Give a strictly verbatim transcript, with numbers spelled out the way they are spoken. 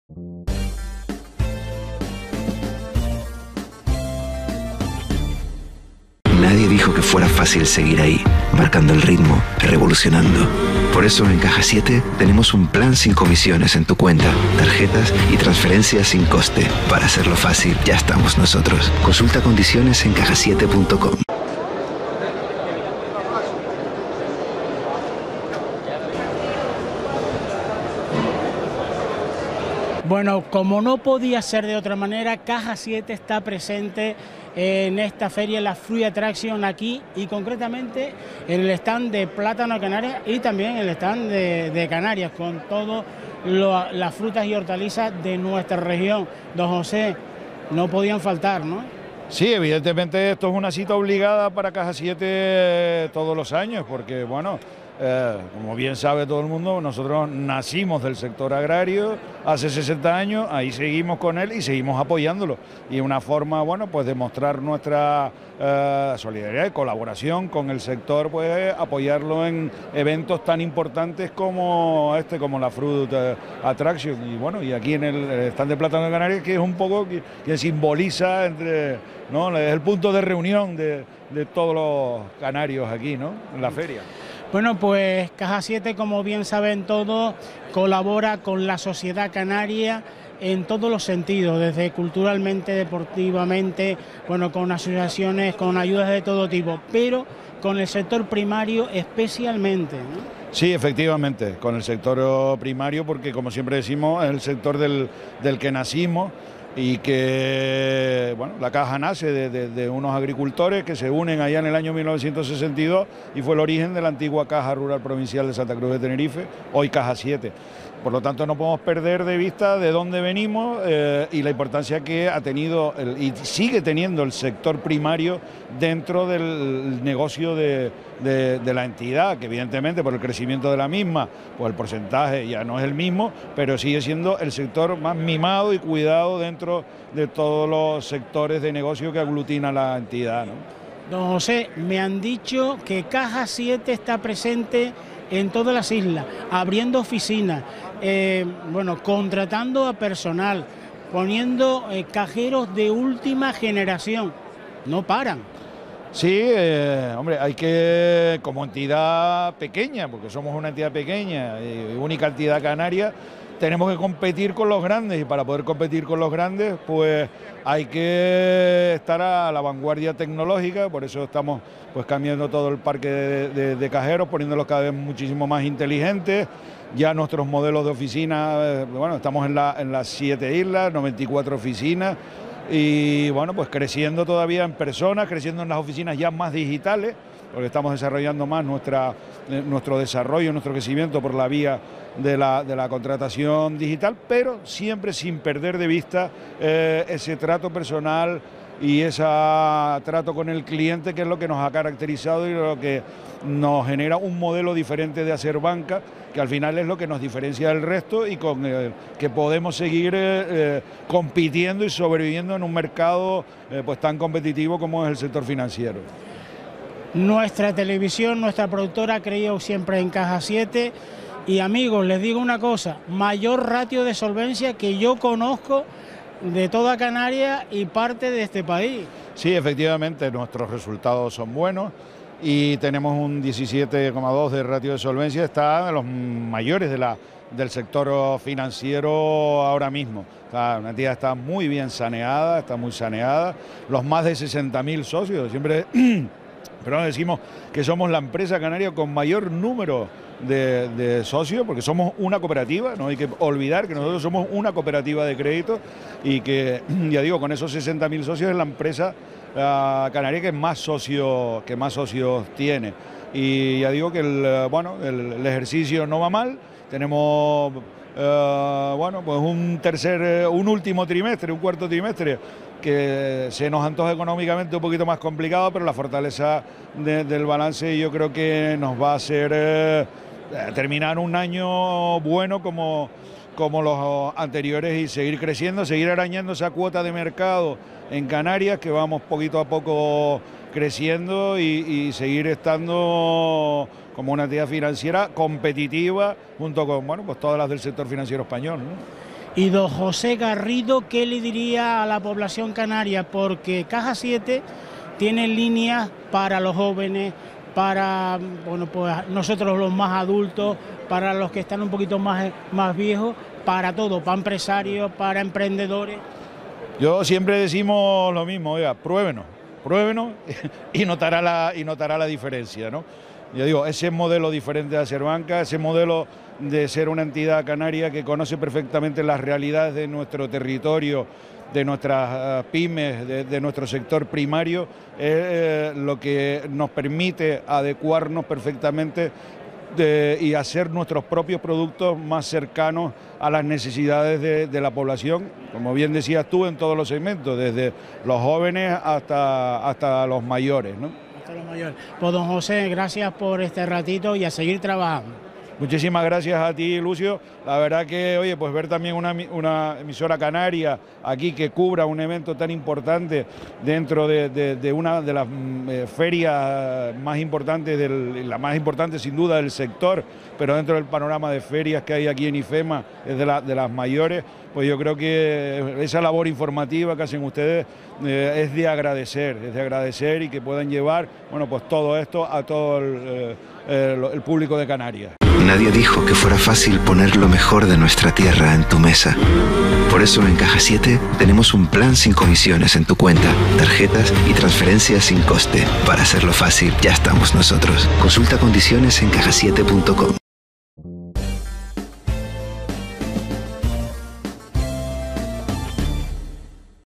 Nadie dijo que fuera fácil seguir ahí, marcando el ritmo, revolucionando. Por eso en Caja siete tenemos un plan sin comisiones en tu cuenta, tarjetas y transferencias sin coste. Para hacerlo fácil, ya estamos nosotros. Consulta condiciones en caja siete punto com. Bueno, como no podía ser de otra manera, Caja siete está presente en esta feria, la Fruit Attraction aquí y concretamente en el stand de Plátano Canarias y también en el stand de, de Canarias con todas las frutas y hortalizas de nuestra región. Don José, no podían faltar, ¿no? Sí, evidentemente esto es una cita obligada para Caja siete todos los años porque, bueno, Eh, como bien sabe todo el mundo, nosotros nacimos del sector agrario hace sesenta años, ahí seguimos con él y seguimos apoyándolo. Y una forma, bueno, pues de mostrar nuestra eh, solidaridad y colaboración con el sector, pues apoyarlo en eventos tan importantes como este, como la Fruit Attraction. Y bueno, y aquí en el stand de Plátano de Canarias, que es un poco que, que simboliza entre, ¿no? Es el punto de reunión de, de todos los canarios aquí, ¿no? En la feria. Bueno, pues Caja siete, como bien saben todos, colabora con la sociedad canaria en todos los sentidos, desde culturalmente, deportivamente, bueno, con asociaciones, con ayudas de todo tipo, pero con el sector primario especialmente, ¿no? Sí, efectivamente, con el sector primario, porque como siempre decimos, es el sector del, del que nacimos y que, bueno, la Caja nace de, de, de unos agricultores que se unen allá en el año mil novecientos sesenta y dos y fue el origen de la antigua Caja Rural Provincial de Santa Cruz de Tenerife, hoy Caja siete. Por lo tanto, no podemos perder de vista de dónde venimos eh, y la importancia que ha tenido el, y sigue teniendo el sector primario dentro del negocio de, de, de la entidad, que evidentemente por el crecimiento de la misma, pues el porcentaje ya no es el mismo, pero sigue siendo el sector más mimado y cuidado dentro de todos los sectores de negocio que aglutina la entidad, ¿no? Don José, me han dicho que Caja siete está presente en todas las islas, abriendo oficinas, eh, bueno, contratando a personal, poniendo eh, cajeros de última generación. No paran. Sí, eh, hombre, hay que, como entidad pequeña, porque somos una entidad pequeña y única entidad canaria, tenemos que competir con los grandes y para poder competir con los grandes, pues hay que estar a la vanguardia tecnológica, por eso estamos pues cambiando todo el parque de, de, de cajeros, poniéndolos cada vez muchísimo más inteligentes. Ya nuestros modelos de oficina, eh, bueno, estamos en, la, en las siete islas, noventa y cuatro oficinas y bueno, pues creciendo todavía en personas, creciendo en las oficinas ya más digitales, porque estamos desarrollando más nuestra, eh, nuestro desarrollo, nuestro crecimiento por la vía de la, de la contratación digital, pero siempre sin perder de vista eh, ese trato personal y ese trato con el cliente, que es lo que nos ha caracterizado y lo que nos genera un modelo diferente de hacer banca, que al final es lo que nos diferencia del resto y con el que podemos seguir eh, eh, compitiendo y sobreviviendo en un mercado eh, pues tan competitivo como es el sector financiero. Nuestra televisión, nuestra productora ha creído siempre en Caja siete y amigos, les digo una cosa, mayor ratio de solvencia que yo conozco de toda Canarias y parte de este país. Sí, efectivamente, nuestros resultados son buenos y tenemos un diecisiete coma dos de ratio de solvencia, está de los mayores de la, del sector financiero ahora mismo. Está, una entidad está muy bien saneada, está muy saneada, los más de sesenta mil socios, siempre pero decimos que somos la empresa canaria con mayor número de, de socios, porque somos una cooperativa, no hay que olvidar que nosotros somos una cooperativa de crédito y que, ya digo, con esos sesenta mil socios es la empresa uh, canaria que más, socio, que más socios tiene. Y ya digo que el, bueno, el, el ejercicio no va mal, tenemos uh, bueno, pues un tercer, un último trimestre, un cuarto trimestre que se nos antoja económicamente un poquito más complicado, pero la fortaleza de, del balance yo creo que nos va a hacer eh, terminar un año bueno como, como los anteriores y seguir creciendo, seguir arañando esa cuota de mercado en Canarias, que vamos poquito a poco creciendo y, y seguir estando como una entidad financiera competitiva junto con, bueno, pues todas las del sector financiero español, ¿no? Y don José Garrido, ¿qué le diría a la población canaria? Porque Caja siete tiene líneas para los jóvenes, para bueno, pues nosotros los más adultos, para los que están un poquito más, más viejos, para todo, para empresarios, para emprendedores. Yo siempre decimos lo mismo, oiga, pruébenos, pruébenos y notará la, y notará la diferencia, ¿no? Yo digo, ese modelo diferente de hacer banca, ese modelo de ser una entidad canaria que conoce perfectamente las realidades de nuestro territorio, de nuestras uh, pymes, de, de nuestro sector primario, es eh, lo que nos permite adecuarnos perfectamente de, y hacer nuestros propios productos más cercanos a las necesidades de, de la población, como bien decías tú, en todos los segmentos, desde los jóvenes hasta, hasta los mayores, ¿no? Hasta los mayores. Pues don José, gracias por este ratito y a seguir trabajando. Muchísimas gracias a ti, Lucio. La verdad que, oye, pues ver también una, una emisora canaria aquí que cubra un evento tan importante dentro de, de, de una de las eh, ferias más importantes, del, la más importante sin duda del sector, pero dentro del panorama de ferias que hay aquí en IFEMA, es de, la, de las mayores, pues yo creo que esa labor informativa que hacen ustedes eh, es de agradecer, es de agradecer y que puedan llevar, bueno, pues todo esto a todo el, eh, el, el público de Canarias. Nadie dijo que fuera fácil poner lo mejor de nuestra tierra en tu mesa. Por eso en Caja siete tenemos un plan sin comisiones en tu cuenta, tarjetas y transferencias sin coste. Para hacerlo fácil, ya estamos nosotros. Consulta condiciones en caja siete punto com.